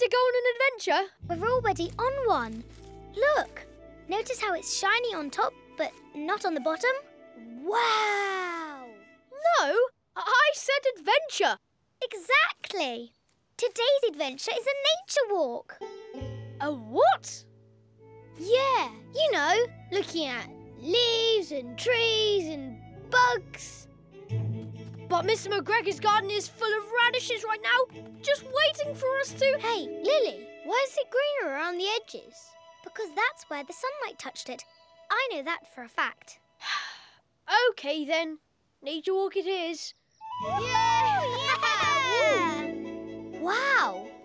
to go on an adventure? We're already on one. Look. Notice how it's shiny on top, but not on the bottom? Wow! No, I said adventure. Exactly. Today's adventure is a nature walk. A what? Yeah, you know, looking at leaves and trees and bugs. But Mr. McGregor's garden is full of radishes right now, just waiting for us to... Hey, Lily, why is it greener around the edges? Because that's where the sunlight touched it. I know that for a fact. OK, then. Nature walk it is. Yeah! Wow!